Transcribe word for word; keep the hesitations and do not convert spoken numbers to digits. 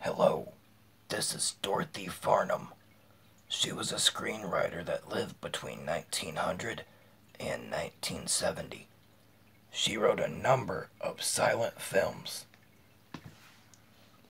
Hello, this is Dorothy Farnum. She was a screenwriter that lived between nineteen hundred and nineteen seventy. She wrote a number of silent films.